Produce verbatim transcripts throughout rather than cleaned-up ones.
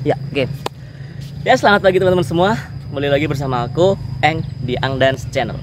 Ya, oke. Okay. Ya, selamat pagi teman-teman semua. Kembali lagi bersama aku, Eng, di Angdans Channel.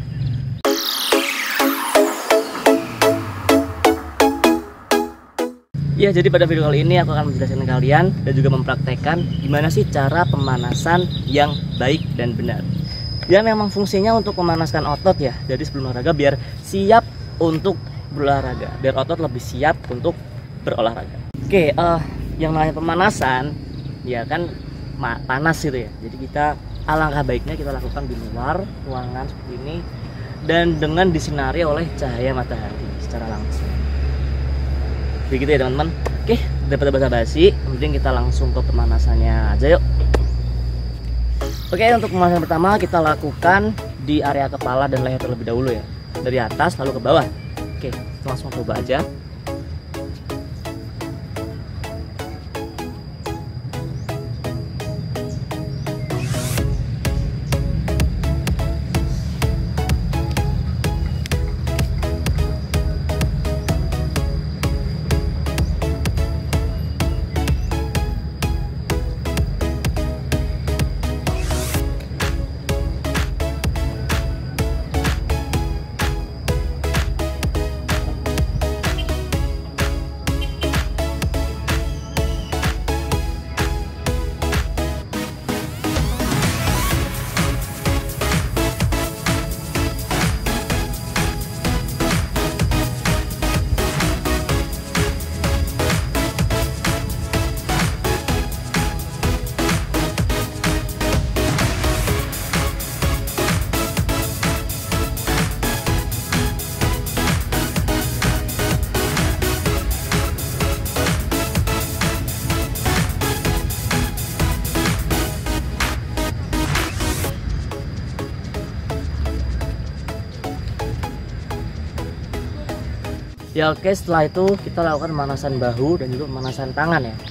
Ya, jadi pada video kali ini aku akan menjelaskan kalian dan juga mempraktekkan gimana sih cara pemanasan yang baik dan benar. Ya, memang fungsinya untuk memanaskan otot ya. Jadi sebelum olahraga biar siap untuk berolahraga, biar otot lebih siap untuk berolahraga. Oke, uh, yang namanya pemanasan ya kan panas gitu ya. Jadi kita alangkah baiknya kita lakukan di luar ruangan seperti ini dan dengan disinari oleh cahaya matahari secara langsung. Begitu ya teman-teman. Oke, daripada basa-basi, mending kita langsung ke pemanasannya aja yuk. Oke, untuk pemanasan pertama kita lakukan di area kepala dan leher terlebih dahulu ya. Dari atas lalu ke bawah. Oke, langsung coba aja. Ya oke, setelah itu kita lakukan pemanasan bahu dan juga pemanasan tangan ya.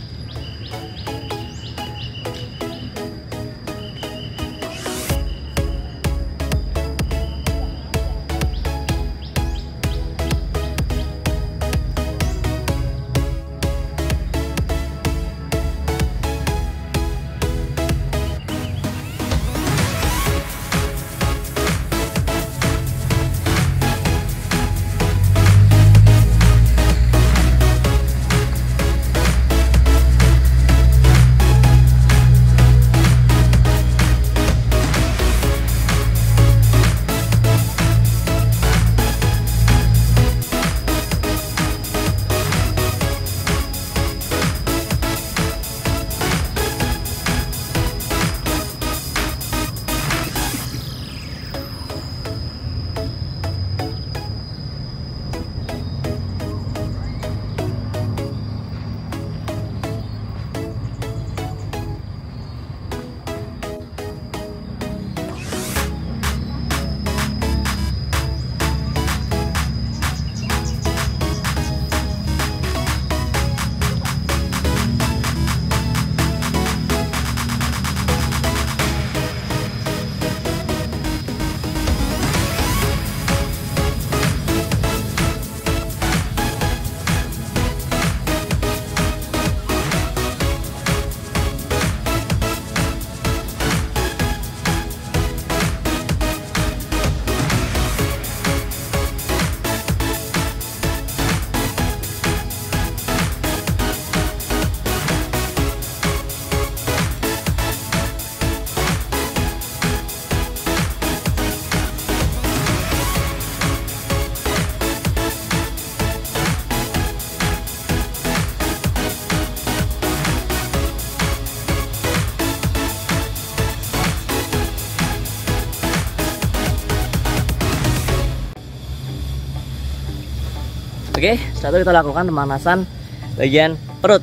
Oke, setelah itu kita lakukan pemanasan bagian perut.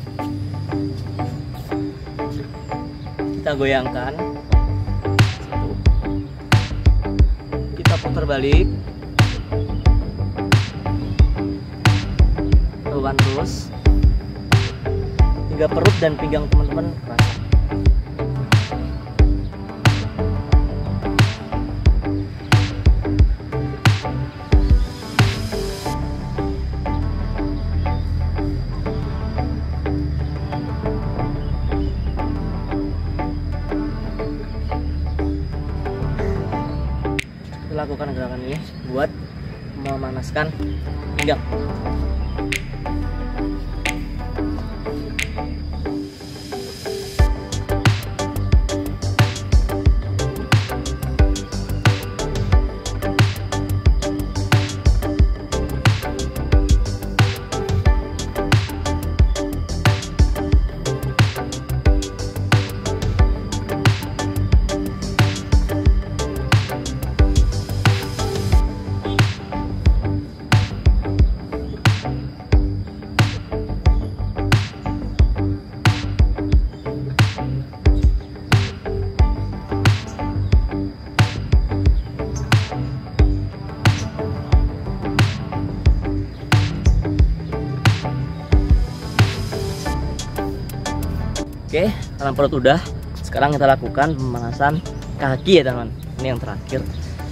Kita goyangkan. Kita putar balik. Lakukan terus hingga perut dan pinggang teman-teman keras. lakukan gerakan ini buat memanaskan pinggang. Oke, karena perut udah, sekarang kita lakukan pemanasan kaki ya teman. Ini yang terakhir.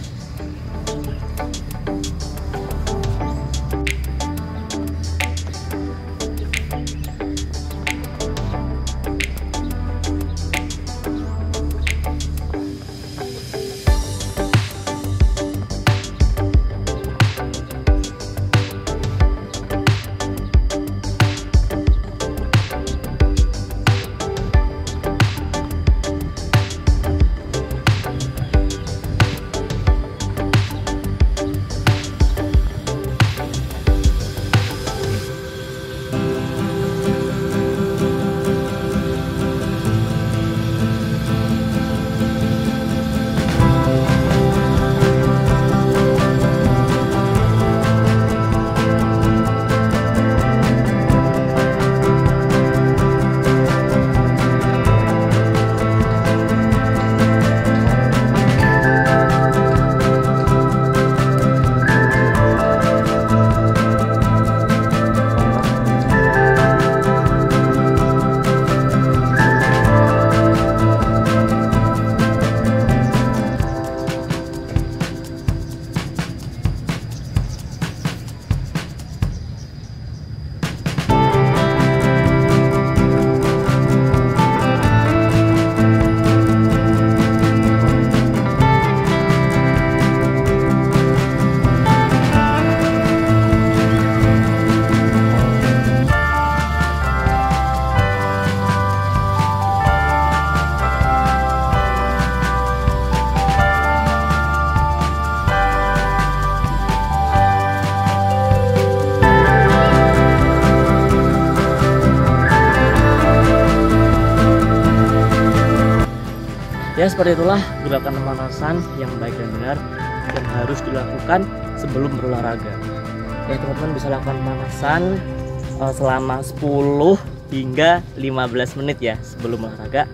Ya, seperti itulah gerakan pemanasan yang baik dan benar yang harus dilakukan sebelum berolahraga. Ya, teman-teman bisa lakukan pemanasan uh, selama sepuluh hingga lima belas menit ya sebelum olahraga.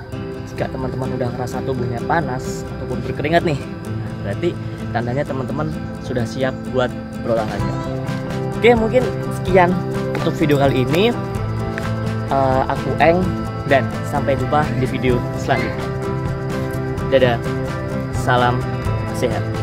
Jika teman-teman udah ngerasa tubuhnya panas ataupun berkeringat nih, nah, berarti tandanya teman-teman sudah siap buat berolahraga. Oke, mungkin sekian untuk video kali ini. Uh, aku Eng, dan sampai jumpa di video selanjutnya. Dadah, salam sehat.